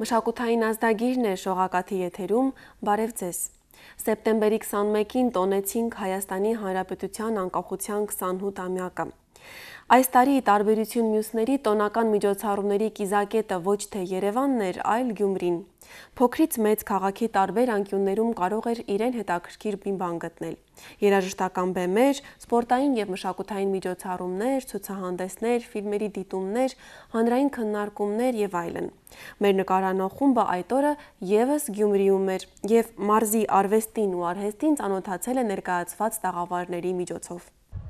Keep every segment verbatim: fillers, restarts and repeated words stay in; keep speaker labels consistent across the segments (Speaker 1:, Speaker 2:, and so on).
Speaker 1: Մշակութային ազդագիրն է շողակաթի եթերում, բարև ձեզ։ Սեպտեմբերի քսանմեկին տոնեցինք Հայաստանի Հանրապետության անկախության քսանութամյակը։ Այս տարի տարբերություն մյուսների տոնական միջոցառումների կիզակետը ոչ թե Երևանն էր, այլ Գյումրին։ Փոքրից մեծ քաղաքի տարբեր անկյուններում կարող էր իրեն հետաքրքիր մի բան գտնել։ Երաժշտական բեմեր, սպորտային եւ մշակութային միջոցառումներ, ցուցահանդեսներ, ֆիլմերի դիտումներ, հանրային քննարկումներ եւ այլն։ Մեր նկարանող խումբը այդ օրը եւս Գյումրիում էր եւ մարզի արվեստին ու արհեստին ծանոթացել է ներկայացված տաղավարների միջոցով։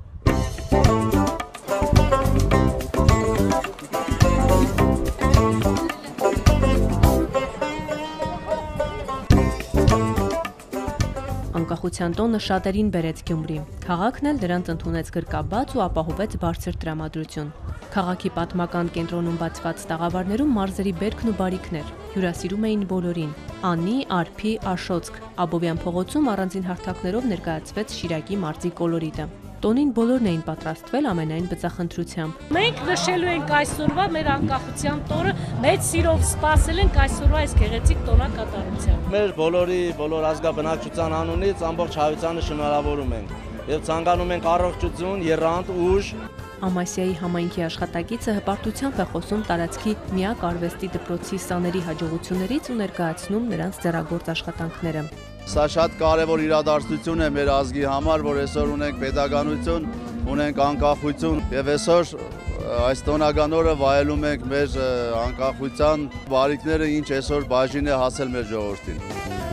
Speaker 1: Անկախության տոնը շատերին բերեց Գյումրի։ Քաղաքն էլ դրանց ընդունեց գրկաբաց ու ապահովեց բարձր տրամադրություն։ Քաղաքի պատմական կենտրոնում բացված տաղավարներում մարզերի բերքն ու բարիքներ հյուրասիրում էին բոլորին։ Անի, Արփի, Աշոցք, Աբովյան փողոցում առանձին հարթակներով ներկայացվեց Շիրակի մարզի կոլորիտը։ Տոնին բոլորն էին պատրաստվել ամենայն բծախնդրությամբ։
Speaker 2: Մենք նշելու ենք այսօրվա մեր անկախության տոնը, մեծ սիրով սպասել ենք այսօրվա այս գեղեցիկ տոնակատարությամբ։
Speaker 3: Մեր բոլորի, բոլոր ազգաբնակչության անունից ամբողջ հայությանը շնորհավորում ենք եւ ցանկանում ենք առողջություն, եռանդ, ուժ։
Speaker 1: Ամասիայի համայնքի աշխատակիցը հպարտությամբ է խոսում տարածքի միակ արվեստի դպրոցի սաների հաջողություններից ու ներկայացնում նրանց ձեռագործ աշխատանքները։
Speaker 4: Սա շատ կարևոր իրադարձություն է մեր ազգի համար, որ այսօր ունենք պետականություն, ունենք անկախություն եւ այսօր այս տոնական օրը վայելում ենք մեր անկախության բարիքները, ինչ այսօր բաժին է հասել մեր ժողովրդին։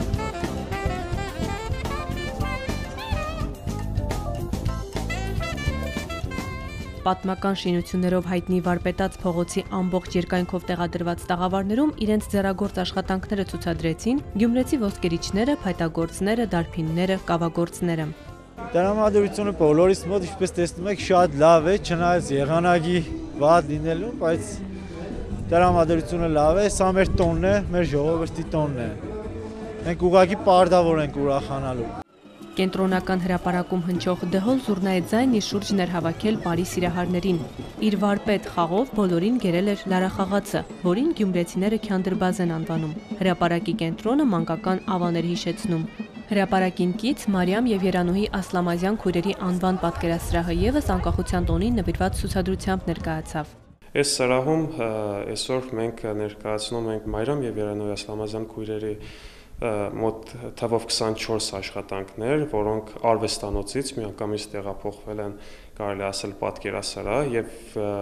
Speaker 1: Պատմական շինություններով հայտնի Վարպետաց փողոցի ամբողջ երկայնքով տեղադրված տաղավարներում իրենց ձեռագործ աշխատանքները ցուցադրեցին գյումրեցի ոսկերիչները, փայտագործները, դարբինները, կավագործները։
Speaker 5: Տրամադրությունը բոլորիս մոտ, ինչպես տեսնում եք, շատ լավ է, չնայած եղանակի վատ լինելու, բայց տրամադրությունը լավ է, սա մեր տոնն է, մեր ժողովրդի տոնն է։ Մենք ուղղակի պարտավոր ենք ուրախանալու։
Speaker 1: Կենտրոնական հրապարակում հնչող դհոլ զուռնայի ձայնի շուրջն էր հավաքել բարի սիրահարներին։ Իր վարպետ խաղով բոլորին գերել էր լարախաղացը, որին գյումրեցիները Քյանդրբազ են անվանում։ Հրապարակի կենտրոնը մանկական ավաներ հիշեցնում։ Հրապարակին կից Մարիամ եւ Երանուհի Ասլամազյան քույրերի անվան պատկերասրահը եւս անկախության տոնին նվիրված ցուցադրությամբ ներկայացավ։
Speaker 6: Այս սրահում այսօր մենք ներկայացնում ենք Մարիամ եւ Երանուհի Ասլամազյան քույրերի մոտ թվով քսանչորս աշխատանքներ, որոնք արվեստանոցից միանգամից տեղափոխվել են, կարելի ասել, պատկերասրահ եւ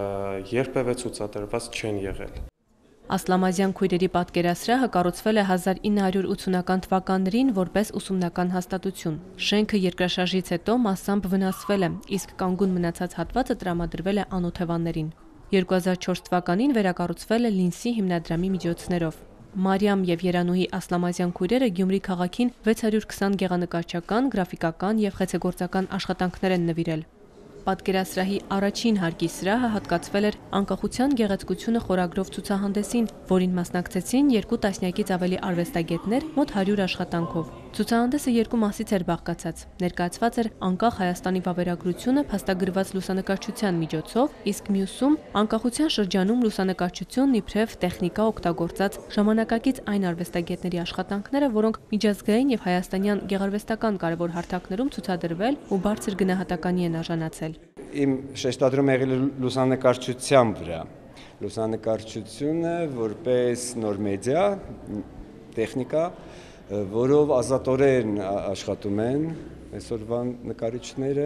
Speaker 6: երբևէ ցուցադրված չեն եղել։
Speaker 1: Ասլամազյան քույրերի պատկերասրահը կառուցվել է հազար ինը հարյուր ութսունական թվականներին որպես ուսումնական հաստատություն։ Շենքը երկրաշարժից հետո մասամբ վնասվել է, իսկ կանգուն մնացած հատվածը տրամադրվել է անօթևաններին։ երկու հազար չորս թվականին վերակառուցվել է Լինսի հիմնադրամի միջոցներով։ Մարիամ եւ Երանուհի Ասլամազյան քույրերը Գյումրի քաղաքին վեց հարյուր քսան գեղանկարչական, գրաֆիկական եւ խեցեգործական աշխատանքներ են նվիրել։ Պատկերասրահի առաջին հարկի սրահը հատկացվել էր անկախության գեղեցկությունը խորագրով ցուցահանդեսին, որին մասնակցեցին երկու տասնյակից ավելի արվեստագետներ մոտ հարյուր աշխատանքով։ Ցուցահանդեսը երկու մասից էր բաղկացած։ Ներկայացված էր անկախ Հայաստանի վավերագրությունը փաստագրված լուսանկարչության միջոցով, իսկ մյուսում անկախության շրջանում լուսանկարչությունն իբրև տեխնիկա օգտագործած ժամանակակից այն արվեստագետների աշխատանքները, որոնք միջազգային եւ հայաստանյան գեղարվեստական կարևոր հարթակներում ցուցադրվել ու բարձր գնահատականի են արժանացել։
Speaker 7: Իմ շեշտադրումը եղել է լուսանկարչության վրա։ Լուսանկարչությունը որպես նոր մեդիա, տեխնիկա, որով ազատորեն աշխատում են այսօրվա նկարիչները։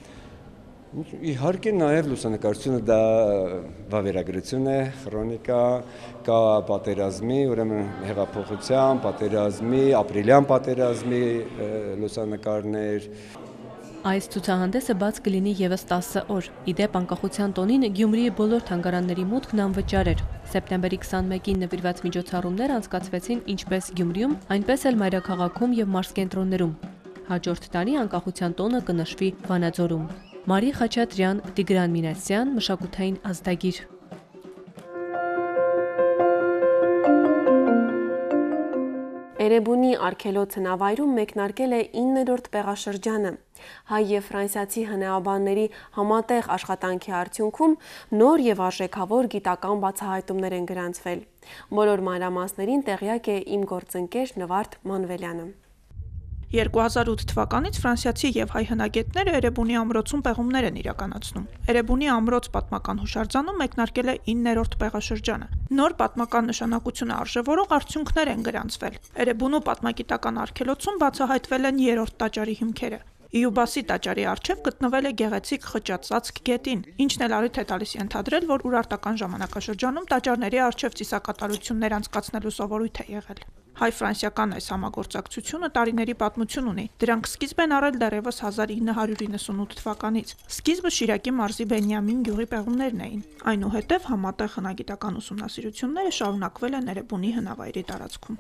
Speaker 7: Իհարկե նաև լուսանկարչությունը դա վավերագրություն է, քրոնիկա, կա պատերազմի, ուրեմն հեղափոխության, պատերազմի, ապրիլյան պատերազմի լուսանկարներ։
Speaker 1: Այս ցուցահանդեսը բաց կլինի եւս տասը օր։ Իդեպ անկախության տոնին Գյումրիի բոլոր թանգարանների մուտքն անվճար էր։ Սեպտեմբերի քսանմեկին նվիրված միջոցառումներ անցկացվեցին ինչպես Գյումրիում, այնպես էլ մայրաքաղաքում եւ մարզկենտրոններում։ Հաջորդ տարի անկախության տոնը կնշվի Վանաձորում։ Մարի Խաչատրյան, Տիգրան Մինասյան, մշակութային ազդագիր։
Speaker 8: Էրեբունի արգելոց հնավայրում մեկնարկել է իններորդ պեղաշրջանը։ Հայ և ֆրանսիացի հնեաբանների համատեղ աշխատանքի արդյունքում նոր և արժեքավոր գիտական բացահայտումներ են գրանցվել։ Բոլոր մանրամասներին տեղյակ է իմ գործընկեր Նվարդ Մանվելյանը։
Speaker 9: երկու հազար ութ թվականից ֆրանսիացի և հայ հնագետները Էրեբունի ամրոցում պեղումներ են իրականացնում։ Էրեբունի ամրոց պատմական հուշարձանում մեկնարկել է իններորդ պեղաշրջանը։ Նոր պատմական նշանակություն արժևորող արդյունքներ են գրանցվել։ Էրեբունու պատմագիտական արգելոցում բացահայտվել են երրորդ տաճարի հիմքերը։ Իյուբասի տաճարի առջև գտնվել է գեղեցիկ խճածածկ գետին, ինչն էլ առիթ է տալիս ենթադրել, որ ուրարտական ժամանակաշրջանում տաճարների առջև ծիսակատարություններ անցկացնելու սովորույթ է եղել։ Հայ-ֆրանսիական այս համագործակցությունը տարիների պատմություն ունի։ Դրանք սկիզբ են առել դեռևս հազար ինը հարյուր իննսունութ թվականից։ Սկիզբը Շիրակի մարզի Բենյամին գյուղի պեղումներն էին։ Այնուհետև համատեղ հնագիտական ուսումնասիրությունները շարունակվել են Էրեբունի հնավայրի տարածքում։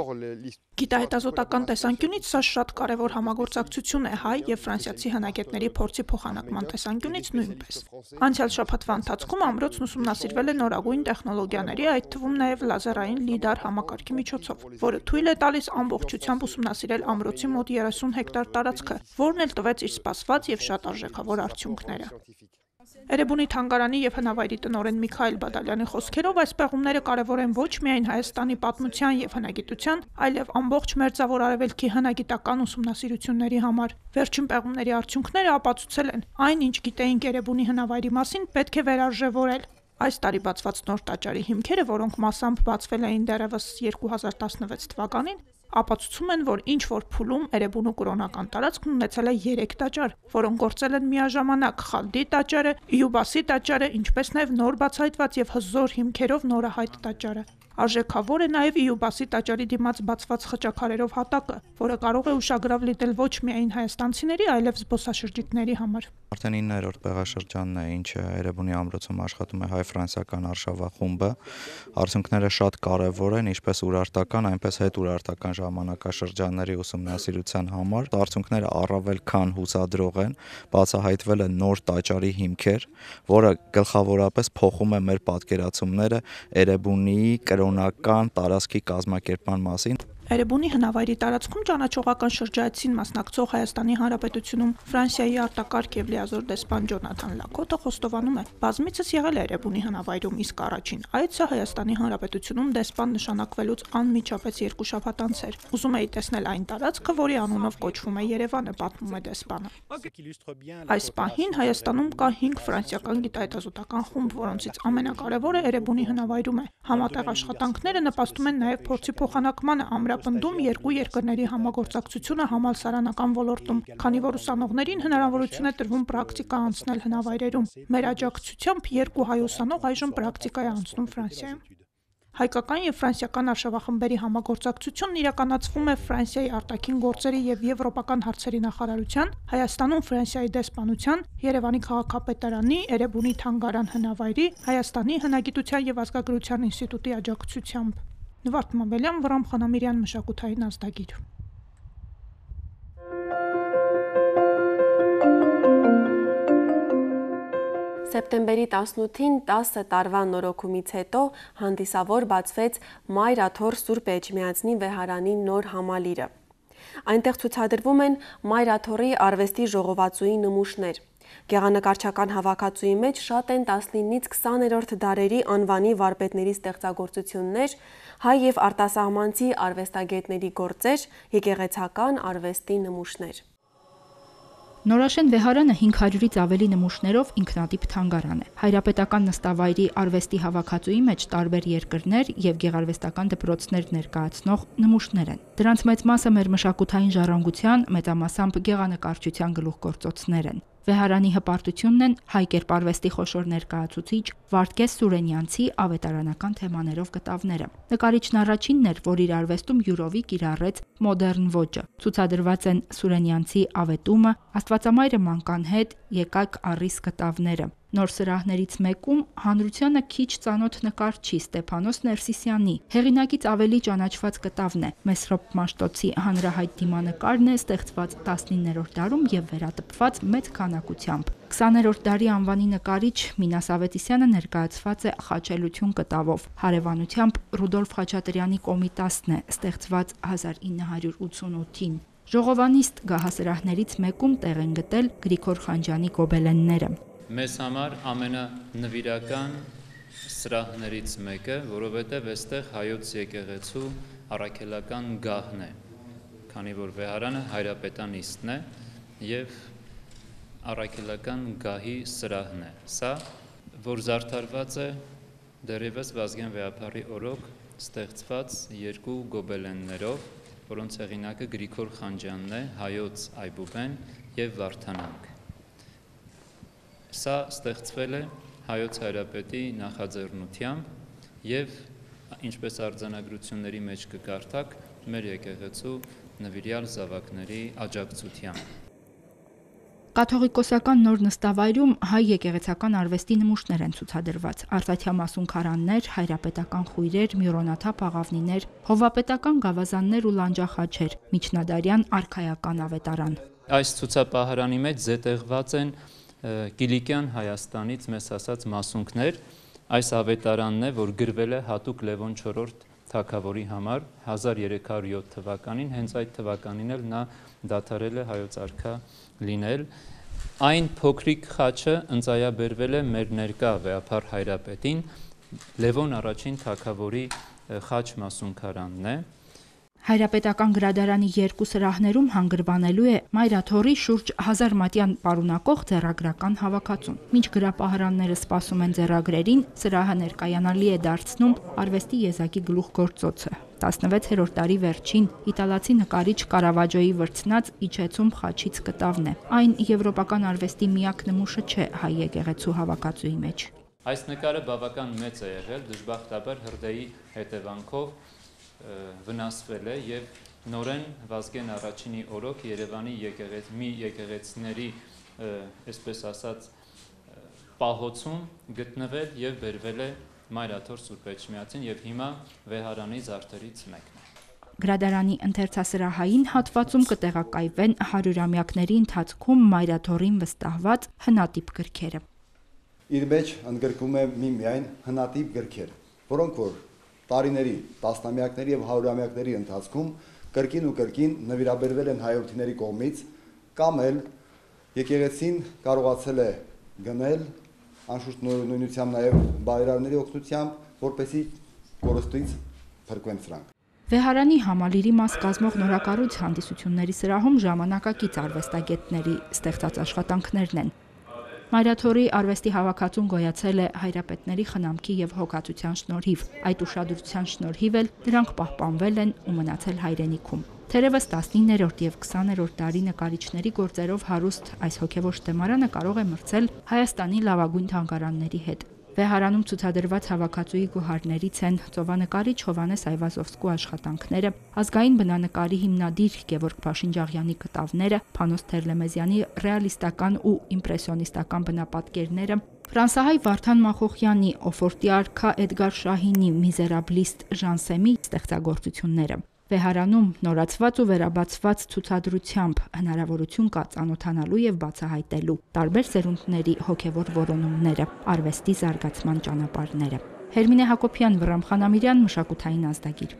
Speaker 9: Գիտահետազոտական տեսանկյունից սա շատ կարևոր համագործակցություն է հայ և ֆրանսիացի հնագետների փորձի փոխանակման տեսանկյունից նույնպես։ Անցյալ շաբաթվա ընթացքում ամրոցն ուսումնասիրվել է նորագույն տեխնոլոգիաների, այդ թվում նաև լազերային լիդար համակարգի միջոցով, որը թույլ է տալիս ամբողջությամբ ուսումնասիրել ամրոցի մոտ երեսուն հեկտար տարածքը, որն էլ տվեց իր սպասված և շատ արժեքավոր արդյունքները։ Էրեբունի թանգարանի և հնավայրի տնօրեն Միքայել Բադալյանի խոսքերով այս պեղումները կարևոր են ոչ միայն Հայաստանի պատմության և հնագիտության, այլև ամբողջ Մերձավոր Արևելքի հնագիտական ուսումնասիրությունների համար։ Վերջին պեղումների արդյունքները ապացուցել են, այն ինչ գիտեինք Էրեբունի հնավայրի մասին, պետք է վերարժևորել։ Այս տարի բացված նոր տաճարի հիմքերը, որոնք մասամբ բացվել էին դեռևս երկու հազար տասնվեց թվականին, ապացուցում են, որ ինչ որ փուլում Էրեբունու կրոնական տարածքն ունեցել է երեք տաճար, որոնք գործել են միաժամանակ Խալդի տաճարը, Իյուբասի տաճարը, ինչպես նաև նոր բացահայտված և հզոր հիմքերով նորահայտ տաճարը։ Արժեքավոր է նաև Իյուբասի տաճարի դիմաց բացված խճաքարերով հատակը, որը կարող է ուշագրավ լինել ոչ միայն հայաստանցիների, այլև զբոսաշրջիկների համար։
Speaker 10: Արդեն իններորդ պեղաշրջանն է, ինչը Էրեբունի ամրոցում աշխատում է հայ-ֆրանսիական արշավախումբը։ Արդյունքները շատ կարևոր են, ինչպես ուրարտական, այնպես հետուրարտական ժամանակաշրջանների ուսումնասիրության համար։ Արդյունքները առավել քան հուսադրող են, բացահայտվել են նոր տաճարի հիմքեր, որը գլխավորապես փոխում է մեր պատկերացումները Էրեբունի կրոնական տարածքի կազմակերպման մասին։
Speaker 9: Էրեբունի հնավայրի տարածքում ճանաչողական շրջայցին մասնակցող Հայաստանի Հանրապետությունում Ֆրանսիայի արտակարգ և լիազոր դեսպան Ջոնաթան Լակոտը խոստովանում է, բազմիցս եղել է Էրեբունի հնավայրում, իսկ առաջին այցը Հայաստանի Հանրապետությունում դեսպան նշանակվելուց անմիջապես երկու շաբաթ անց էր։ Ուզում էի տեսնել այն տարածքը, որի անունով կոչվում է Երևանը, պատմում է դեսպանը։ Այս պահին Հայաստանում կա հինգ ֆրանսիական գիտահետազոտական խումբ, որոնցից ամենակարևորը Էրեբունի հնավայրում է։ Համատեղ աշխատանքները նպաստում են նաև փորձի փոխանակմանը ամրապնդում երկու երկրների համագործակցությունը համալսարանական ոլորտում, քանի որ ուսանողներին հնարավորություն է տրվում պրակտիկա անցնել հնավայրերում։ Մեր աջակցությամբ երկու հայ ուսանող այժմ պրակտիկա է անցնում Ֆրանսիայում։ Հայկական և ֆրանսիական արշավախմբերի համագործակցությունն իրականացվում է Ֆրանսիայի արտաքին գործերի և եվրոպական հարցերի նախարարության, Հայաստանում Ֆրանսիայի դեսպանության, Երևանի քաղաքապետարանի, Էրեբունի թանգարան հնավայրի, Հայաստանի հնագիտության և ազգագրության ինստիտուտի աջակցությամբ։ Նվարդ Մանվելյան, Վռամ Խանամիրյան, մշակութային ազդագիր։
Speaker 8: Սեպտեմբերի տասնութին տասը տարվա նորոգումից հետո հանդիսավոր բացվեց Մայր Աթոռ Սուրբ Էջմիածնի վեհարանի նոր համալիրը։ Այնտեղ ցուցադրվում են Մայր Աթոռի արվեստի ժողովածուի նմուշներ։ Գեղանկարչական հավաքածուի մեջ շատ են տասնինից քսաներորդ դարերի անվանի վարպետների ստեղծագործություններ, հայ և արտասահմանցի արվեստագետների գործեր, եկեղեցական արվեստի նմուշներ։
Speaker 11: Նորաշեն վեհարանը հինգ հարյուրից ավելի նմուշներով ինքնատիպ թանգարան է։ Հայրապետական նստավայրի արվեստի հավաքածուի մեջ տարբեր երկրներ և գեղարվեստական դպրոցներ ներկայացնող նմուշներ են։ Դրանց մեծ մասը մեր մշակութային ժառանգության, մեծամասամբ գեղանկարչության գլուխգործոցներ են։ Վեհարանի հպարտությունն են հայ կերպարվեստի խոշոր ներկայացուցիչ Վարդգես Սուրենյանցի ավետարանական թեմաներով կտավները։ Նկարիչն առաջինն էր, որ իր արվեստում յուրովի կիրառեց մոդեռն ոճը։ Ցուցադրված են Սուրենյանցի ավետումը, Աստվածամայրը մանկան հետ, Եկայք առիս կտավները։ Նոր սրահներից մեկում հանրությանը քիչ ծանոթ նկարչի Ստեփանոս Ներսիսյանի հեղինակից ավելի ճանաչված կտավն է։ Մեսրոպ Մաշտոցի հանրահայտ դիմանկարն է ստեղծված տասնիններորդ դարում եւ վերատպված մեծ քանակությամբ։ քսաներորդ դարի անվանի նկարիչ Մինաս Ավետիսյանը ներկայացված է խաչելություն կտավով։ Հարևանությամբ Ռուդոլֆ Խաչատրյանի Կոմիտասն է, ստեղծված հազար ինը հարյուր ութսունութին։ Ժողովանիստ գահասրահներից մեկում տեղ են գտել Գրիգոր Խանջյանի գոբելենները։
Speaker 12: Մեզ համար ամենանվիրական սրահներից մեկը, որովհետև այստեղ հայոց եկեղեցու առաքելական գահն է, քանի որ վեհարանը հայրապետանիստն է եւ առաքելական գահի սրահն է։ Սա, որ զարդարված է դեռևս Վազգեն Վեհափառի օրոք ստեղծված երկու գոբելեններով, որոնց հեղինակը Գրիգոր Խանջյանն է, հայոց Այբուբեն եւ Վարդանանք։ Սա ստեղծվել է հայոց հայրապետի նախաձեռնությամբ եւ ինչպես արձանագրությունների մեջ կկարդաք, մեր եկեղեցու նվիրյալ զավակների աջակցությամբ։
Speaker 11: Կաթողիկոսական նոր նստավայրում հայ եկեղեցական արվեստի նմուշներ են ցուցադրված։ Արծաթյամասուն քարաններ, հայրապետական խույրեր, մյուրոնաթափ աղավնիներ, հովվապետական գավազաններ ու լանջախաչեր, միջնադարյան արքայական ավետարան։
Speaker 12: Այս ցուցապահարանի մեջ զետեղված են Կիլիկյան Հայաստանից մեզ ասած մասունքներ, այս ավետարանն է, որ գրվել է հատուկ Լևոն չորրորդ թագավորի համար հազար երեք հարյուր յոթ թվականին, հենց այդ թվականին էլ նա դադարել է հայոց արքա լինել։ Այն փոքրիկ խաչը ընծայաբերվել է մեր ներկա վեհափառ հայրապետին, Լևոն առաջին թագավորի խաչ մասունքարանն է։
Speaker 11: Հայրապետական գրադարանի երկու սրահներում հանգրվանելու է Մայրաթորի շուրջ հազար մատյան պարունակող ձեռագրական հավաքածուն։ Մինչ գրապահարանները սպասում են ձեռագրերին, սրահը ներկայանալի է դարձնում արվեստի եզակի գլուխգործոցը։ տասնվեցերորդ դարի վերջին իտալացի նկարիչ Կարավաջոյի վրձնած Իջեցում խաչից կտավն է։ Այն եվրոպական արվեստի միակ նմուշը չէ հայ եկեղեցու հավաքածուի մեջ։
Speaker 12: Այս նկարը բավական մեծ է եղել, դժբախտաբար հրդեհի հետևանքով վնասվել է եւ նորեն Վազգեն առաջինի օրոք Երևանի եկեղեց մի եկեղեցիների, այսպես ասած, պահոցում գտնվել եւ բերվել է Մայրաթոր Սուրբ Էջմիածին եւ հիմա վեհարանի զարդերից մեկն է։
Speaker 11: Գրադարանի ընթերցասրահային հատվածում կտեղակայվեն հարյուրամյակների ընթացքում Մայրաթորին վստահված հնատիպ գրքերը։
Speaker 13: Իր մեջ ընդգրկում է մի միայն հնատիպ գրքեր, որոնք որ տարիների, տասնամյակների եւ հարյուրամյակների ընթացքում կրկին ու կրկին նվիրաբերվել են հայրենիների կողմից, կամ էլ եկեղեցին կարողացել է գնել անշուշտ նույնությամբ նաեւ բայրարների օգնությամբ, որպեսզի կորստից փրկվեն սրանք։
Speaker 11: Վեհարանի համալիրի մաս կազմող նորակառույց հանդիսությունների սրահում ժամանակակից արվեստագետների ստեղծած աշխատանքներն են։ Մայրաթորի արվեստի հավաքածուն գոյացել է հայրապետների խնամքի եւ հոգացության շնորհիվ, այդ ուշադրության շնորհիվ էլ դրանք պահպանվել են ու մնացել հայրենիքում։ Թերևս տասնիններորդ եւ քսաներորդ դարի նկարիչների գործերով հարուստ այս հոգեվոր շտեմարանը կարող է մրցել Հայաստանի լավագույն թանգարանների հետ։ Վեհարանում ցուցադրված հավաքածուի գոհարներից են ծովանկարիչ Հովանես Այվազովսկու աշխատանքները, ազգային բնանկարի հիմնադիր Գևորգ Փաշինջաղյանի կտավները, Փանոս Թերլեմեզյանի ռեալիստական ու իմպրեսիոնիստական բնապատկերները, ֆրանսահայ Վարդան Մախոխյանի Օֆորտի արքա Էդգար Շահինի Միզերաբլիստ Ժանսեմի ստեղծագործությունները։ Վեհարանում նորացված ու վերաբացված ցուցադրությամբ հնարավորություն կա ծանոթանալու եւ բացահայտելու տարբեր սերունդների հոգեվոր որոնումները, արվեստի զարգացման ճանապարհները։ Հերմինե Հակոբյան, Վռամ Խանամիրյան, մշակութային ազդագիր։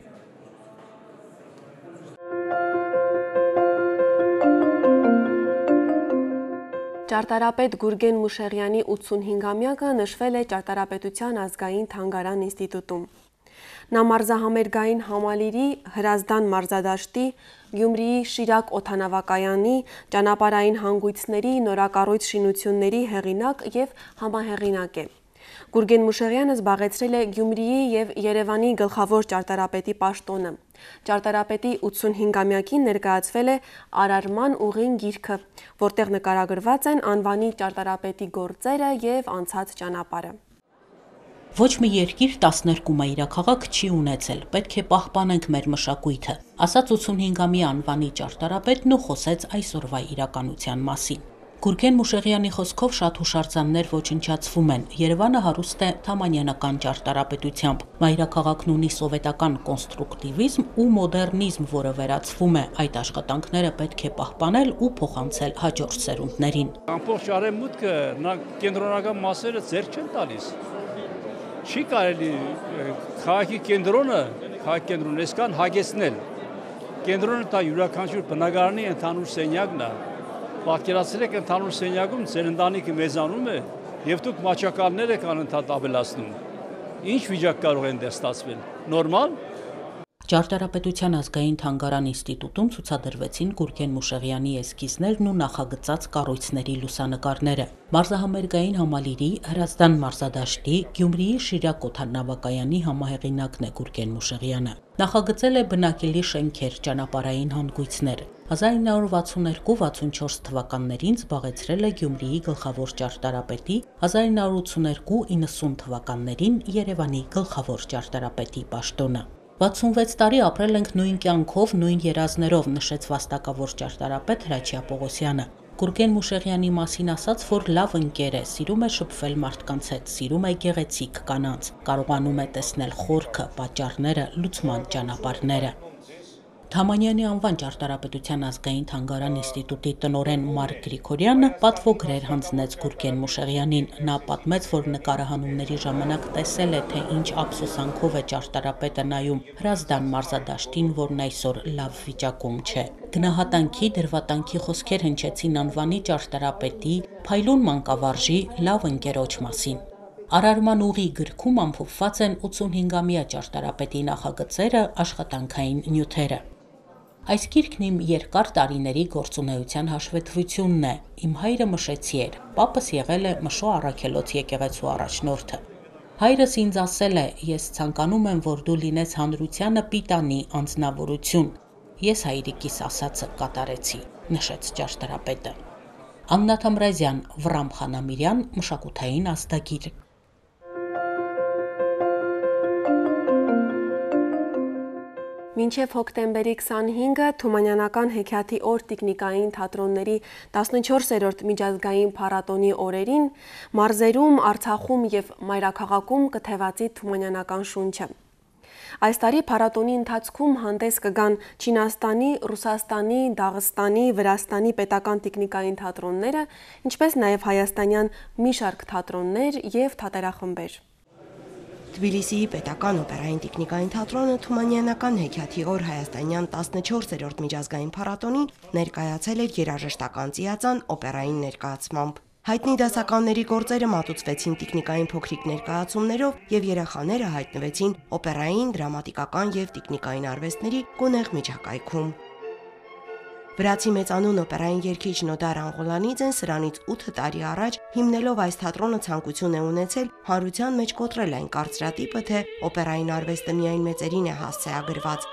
Speaker 8: Ճարտարապետ Գուրգեն Մուշեղյանի ութսունհինգամյակը նշվել է Ճարտարապետության ազգային թանգարան ինստիտուտում։ Նա մարզահամերգային համալիրի, Հրազդան մարզադաշտի, Գյումրիի Շիրակ օդանավակայանի, ճանապարհային հանգույցների, նորակառույց շինությունների հեղինակ եւ համահեղինակ է։ Գուրգեն Մուշեղյանը զբաղեցրել է Գյումրիի եւ Երևանի գլխավոր ճարտարապետի պաշտոնը։ Ճարտարապետի ութսունհինգամյակին ներկայացվել է Արարման ուղին գիրքը, որտեղ նկարագրված են անվանի ճարտարապետի գործերը եւ անցած ճանապարհը։
Speaker 14: Ոչ մի երկիր տասներկու մայրաքաղաք չի ունեցել, պետք է պահպանենք մեր մշակույթը, ասաց ութսունհինգամյա անվանի ճարտարապետն ու խոսեց այսօրվա իրականության մասին։ Գուրգեն Մուշեղյանի խոսքով շատ հուշարձաններ ոչնչացվում են։ Երևանը հարուստ է թամանյանական ճարտարապետությամբ։ Մայրաքաղաքն ունի սովետական կոնստրուկտիվիզմ ու մոդեռնիզմ, որը վերացվում է։ Այդ աշխատանքները պետք է պահպանել ու փոխանցել հաջորդ սերունդներին։
Speaker 15: Ամբողջ արևմուտքը նա կենտրոնական մասերը ձեռք չեն տալիս։ Չի կարելի քաղաքի կենտրոնը, քաղաքի կենտրոնը այսքան հագեցնել։ Կենտրոնը դա յուրաքանչյուր բնակարանի ընդհանուր սենյակն է։ Պատկերացրեք ընդհանուր սենյակում ձեր ընտանիքը մեծանում է եւ դուք մաչակալներ եք անընդհատ ավելացնում։ Ինչ վիճակ կարող են դեռ ստացվել։ Նորմալ։
Speaker 14: Ճարտարապետության ազգային թանգարան ինստիտուտում ցուցադրվեցին Գուրգեն Մուշեղյանի էսքիզներն ու նախագծած կառույցների լուսանկարները։ Մարզահամերգային համալիրի Հրազդան մարզադաշտի Գյումրիի Շիրակ օդանավակայանի համահեղինակն է Գուրգեն Մուշեղյանը։ Նախագծել է բնակելի շենքեր, ճանապարհային հանգույցներ։ հազար ինը հարյուր վաթսուններկու վաթսունչորս թվականներին զբաղեցրել է Գյումրիի գլխավոր ճարտարապետի, հազար ինը հարյուր ութսուներկու իննսուն թվականներին Երևանի գլխավոր ճարտարապետի պաշտոնը։ վաթսունվեց տարի ապրել ենք նույն կյանքով, նույն երազներով, նշեց վաստակավոր ճարտարապետ Հրաչյա Պողոսյանը։ Գուրգեն Մուշեղյանի մասին ասաց, որ լավ ընկեր է, սիրում է շփվել մարդկանց հետ, սիրում է գեղեցիկ կանանց, կարողանում է տեսնել խորքը, պատճառները, լուծման ճանապարհները։ Թամանյանի անվան ճարտարապետության ազգային թանգարան ինստիտուտի տնօրեն Մարկ Գրիգորյանը պատվոգրեր հանձնեց Գուրգեն Մուշեղյանին։ Նա պատմեց, որ նկարահանումների ժամանակ տեսել է, թե ինչ ափսոսանքով է ճարտարապետը նայում Հրազդան մարզադաշտին, որն այսօր լավ վիճակում չէ։ Գնահատանքի, դրվատանքի խոսքեր հնչեցին անվանի ճարտարապետի, փայլուն մանկավարժի, լավ ընկերոջ մասին։ Արարման ուղի գրքում ամփոփված են ութսունհինգամյա ճարտարապետի նախագծերը, աշխատանքային նյութերը։ Այս գիրքն իմ երկար տարիների գործունեության հաշվետվությունն է։ Իմ հայրը մշեցի էր, պապս եղել է Մշո Առաքելոց եկեղեցու առաջնորդը։ Հայրս ինձ ասել է, ես ցանկանում եմ, որ դու լինես հանրությանը պիտանի անձնավորություն։ Ես հայրիկիս ասածը կատարեցի, նշեց ճարտարապետը։ Աննա Թամրազյան, Վռամ Խանամիրյան, մշակութային ազդագիր։
Speaker 8: Մինչև հոկտեմբերի քսանհինգը Թումանյանական հեքիաթի օր տիկնիկային թատրոնների տասնչորսերորդ միջազգային փառատոնի օրերին մարզերում, Արցախում եւ մայրաքաղաքում կթևածի թումանյանական շունչը։ Այս տարի փառատոնի ընթացքում հանդես կգան Չինաստանի, Ռուսաստանի, Դաղստանի, Վրաստանի պետական տիկնիկային թատրոնները, ինչպես նաև հայաստանյան մի շարք թատրոններ եւ թատերախմբեր։
Speaker 16: Թբիլիսիի պետական օպերային տիկնիկային թատրոնը Թումանյանական հեքիաթի օր հայաստանյան տասնչորսերորդ միջազգային փառատոնին ներկայացել էր երաժշտական ծիածան օպերային ներկայացմամբ։ Հայտնի դասականների գործերը մատուցվեցին տիկնիկային փոքրիկ ներկայացումներով եւ երեխաները հայտնվեցին օպերային, դրամատիկական եւ տիկնիկային արվեստների գունեղ միջակայքում։ Վրացի մեծանուն օպերային երգիչ Նոդար Անգոլանիձեն սրանից ութ տարի առաջ հիմնելով այս թատրոնը ցանկություն է ունեցել հանրության մեջ կոտրել այն կարծրատիպը, թե օպերային արվեստը միայն մեծերին է հասցեագրված։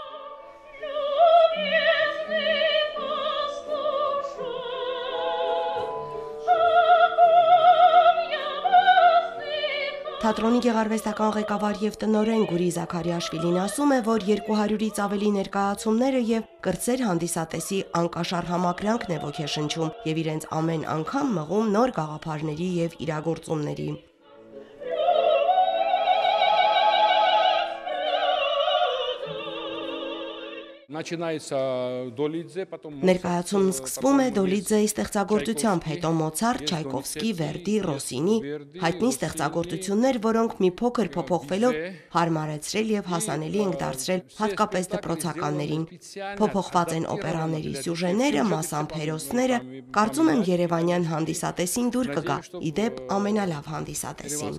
Speaker 16: Թատրոնի գեղարվեստական ղեկավար եւ տնօրեն Գուրի Զաքարիաշվիլին ասում է, որ երկու հարյուրից ավելի ներկայացումները եւ կրտսեր հանդիսատեսի անկաշառ համակրանքն է ոգեշնչում եւ իրենց ամեն անգամ մղում նոր գաղափարների եւ իրագործումների։ Ներկայացումն սկսվում է Դոլիձեի ստեղծագործությամբ, հետո Մոցարտ, Չայկովսկի, Վերդի, Ռոսինի, հայտնի ստեղծագործություններ, որոնք մի փոքր փոփոխվելով հարմարեցրել եւ հասանելի ենք դարձրել հատկապես դպրոցականներին։ Փոփոխված են օպերաների սյուժեները, մասամբ հերոսները, կարծում եմ երևանյան հանդիսատեսին դուր կգա, իդեպ ամենալավ հանդիսատեսին։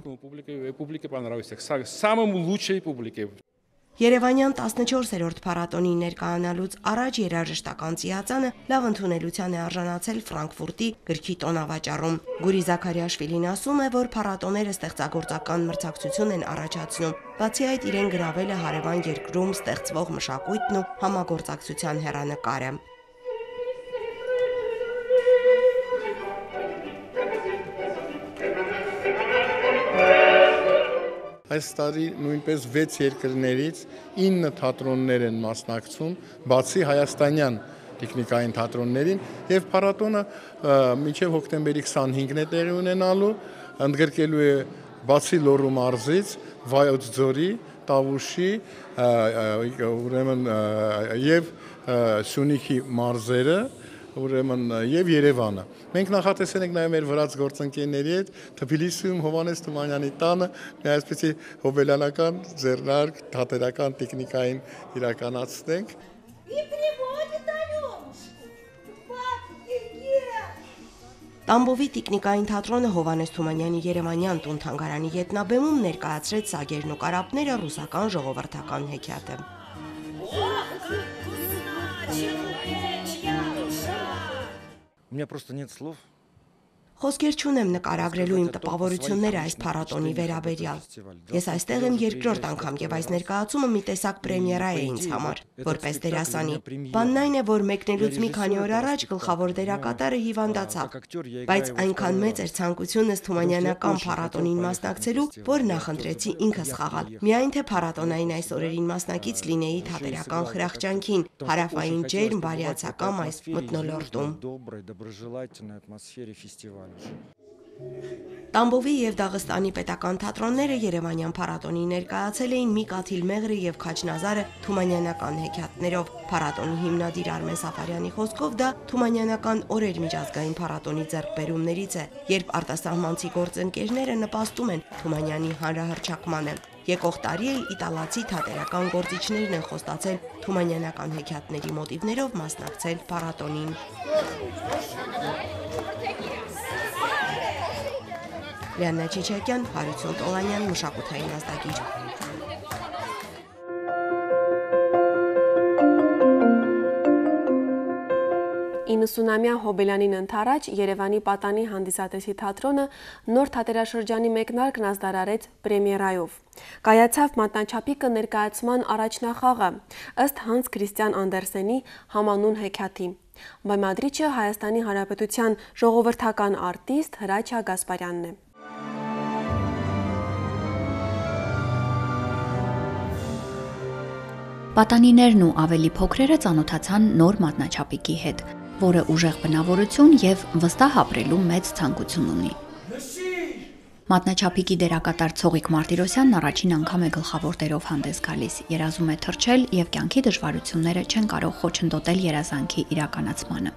Speaker 16: Երևանյան տասնչորսերորդ փառատոնի ներկայանալուց առաջ երաժշտական ծիածանը լավ ընդունելության է արժանացել Ֆրանկֆուրտի գրքի տոնավաճառում։ Գուրի Զաքարիաշվիլին ասում է, որ փառատոները ստեղծագործական մրցակցություն են առաջացնում, բացի այդ իրեն գրավել է հարևան երկրում ստեղծվող մշակույթն ու համագործակցության հեռանկարը։
Speaker 17: Այս տարի նույնպես վեց երկրներից ինը թատրոններ են մասնակցում, բացի հայաստանյան տեխնիկային թատրոններին եւ փառատոնը մինչեւ հոկտեմբերի քսանհինգն է տեղի ունենալու, ընդգրկելու է բացի Լոռու մարզից, Վայոց ձորի, Տավուշի, ուրեմն եւ Սյունիքի մարզերը, ուրեմն եւ Երևանը։ Մենք նախատեսել ենք նաեւ մեր վրաց գործընկերների հետ Թբիլիսիում Հովհաննես Թումանյանի տանը մի այսպիսի հոբելյանական ձեռնարկ թատերական տեխնիկային իրականացնենք։
Speaker 16: Տամբովի տիկնիկային թատրոնը Հովհաննես Թումանյանի Երևանյան տուն-թանգարանի ետնաբեմում ներկայացրեց Սագերն ու կարապները ռուսական ժողովրդական հեքիաթը։
Speaker 18: У меня просто нет слов.
Speaker 16: Խոսքեր չունեմ նկարագրելու իմ տպավորությունները այս փառատոնի վերաբերյալ։ Ես այստեղ եմ երկրորդ անգամ եւ այս ներկայացումը մի տեսակ պրեմիերա է ինձ համար, որպես դերասանի։ Բանն այն է, որ մեկնելուց մի քանի օր առաջ գլխավոր դերակատարը հիվանդացավ, բայց այնքան մեծ էր ցանկությունս Թումանյանական փառատոնին մասնակցելու, որ նախընտրեցի ինքս խաղալ։ Միայն թե փառատոնային այս օրերին մասնակից լինեի թատերական խրախճանքին, հարավային ջերմ բարյացակամ այս մթնոլորտում։ Տամբովի եւ Դաղստանի պետական թատրոնները Երևանյան փառատոնի ներկայացել էին մի կաթիլ մեղրը եւ Քաչնազարը թումանյանական հեքիաթներով։ Փառատոնի հիմնադիր Արմեն Սաֆարյանի խոսքով դա թումանյանական օրեր միջազգային փառատոնի ձեռքբերումներից է, երբ արտասահմանցի գործընկերները նպաստում են Թումանյանի հանրահռչակմանը։ Եկող տարի էլ իտալացի թատերական գործիչներն են խոստացել թումանյանական հեքիաթների մոտիվներով մասնակցել փառատոնին։ Լիաննա Չիչակյան, Հարություն Տոլանյան, մշակութային ազդագիր։
Speaker 8: իննսունամյա Հոբելյանին ընթരാճ Երևանի Պատանի հանդիսատեսի թատրոնը նոր թատերաշրջանի մեկնարկն ազդարարեց պրեմիերայով։ Կայացավ մատնաչափիկը ներկայացման առաջնախաղը, ըստ Հանս Քրիստիան Անդերսենի համանուն հեքիաթի։ Բեմադրիչը Հայաստանի Հանրապետության ժողովրդական արտիստ Հրաչյա Գասպարյանն է։
Speaker 11: Պատանիներն ու ավելի փոքրերը ծանոթացան նոր մատնաչափիկի հետ, որը ուժեղ բնավորություն եւ վստահ ապրելու մեծ ցանկություն ունի։ Մատնաչափիկի դերակատար Ցողիկ Մարտիրոսյանն առաջին անգամ է գլխավոր դերով հանդես գալիս, երազում է թռչել եւ կյանքի դժվարությունները չեն կարող խոչընդոտել երազանքի իրականացմանը։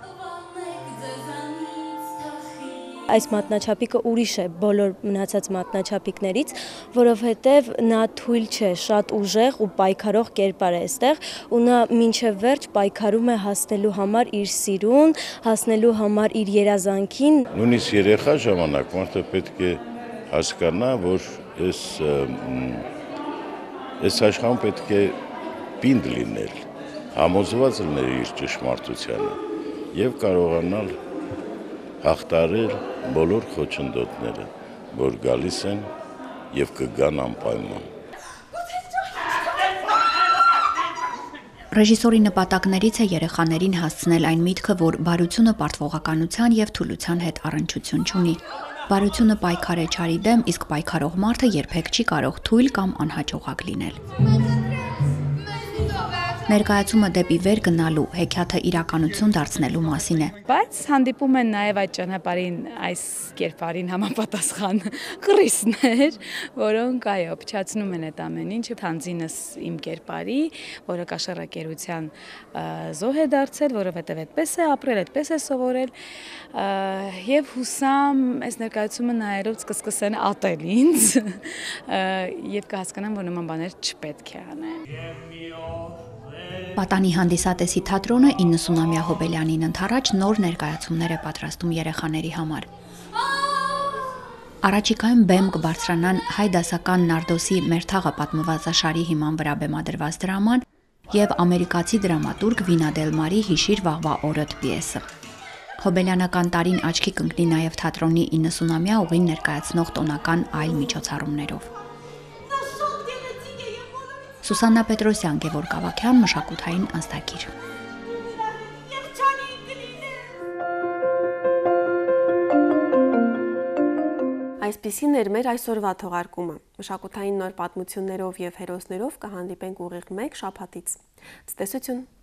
Speaker 19: Այս մատնաչափիկը ուրիշ է բոլոր մնացած մատնաչափիկներից, որովհետև նա թույլ չէ, շատ ուժեղ ու պայքարող կերպար է այստեղ, ու նա մինչև վերջ պայքարում է հասնելու համար իր սիրուն, հասնելու համար իր երազանքին։
Speaker 20: Նույնիսկ երեխա ժամանակ մարդը պետք է հասկանա, որ այս այս աշխարհում պետք է պինդ լինել, համոզված լինել իր ճշմարտությանը եւ կարողանալ հաղթարել բոլոր խոչընդոտները, որ գալիս են եւ կգան անպայման։
Speaker 11: Ռեժիսորի նպատակներից է երեխաներին հասցնել այն միտքը, որ բարությունը պարտվողականության եւ թուլության հետ առնչություն չունի։ Բարությունը պայքար է չարի դեմ, իսկ պայքարող մարդը երբեք չի կարող թույլ կամ անհաջողակ լինել։ Ներկայացումը դեպի վեր գնալու, հեքիաթը իրականություն դարձնելու մասին է։
Speaker 21: Բայց հանդիպում են նաև այդ ճանապարհին այս կերպարին համապատասխան կռիսներ, որոնք այո, փչացնում են այդ ամեն ինչը։ Թանձինս իմ կերպարի, որը կաշառակերության զոհ է դարձել, որովհետև այդպես է ապրել, այդպես է սովորել, եւ հուսամ այս ներկայացումը նայելով կսկսեն ատել ինձ եւ կհասկանան, որ նման բաներ չպետք է անել։
Speaker 11: Պատանի հանդիսատեսի թատրոնը իննսունամյա Հոբելյանին ընթരാճ նոր ներկայացումներ է պատրաստում երեխաների համար։ Առաջիկայում բեմ կբարձրանան հայ դասական Նարդոսի «Մեր թաղը» պատմվածաշարի հիման վրա բեմադրված դրաման եւ ամերիկացի դրամատուրգ Վինա Դել Մարի «Հիշիր վաղվա օրդ» պիեսը։ Հոբելյանական տարին աչքի կընկնի նաեւ թատրոնի իննսունամյա ուղին ներկայացնող տոնական այլ միջոցառումներով։ Սուսաննա Պետրոսյան, Գևորգ Ավագյան, մշակութային ազդագիր։
Speaker 8: Այսպիսին էր մեր այսօրվա թողարկումը։ Մշակութային նոր պատմություններով եւ հերոսներով կհանդիպենք ուղիղ մեկ շաբաթից։ Ցտեսություն։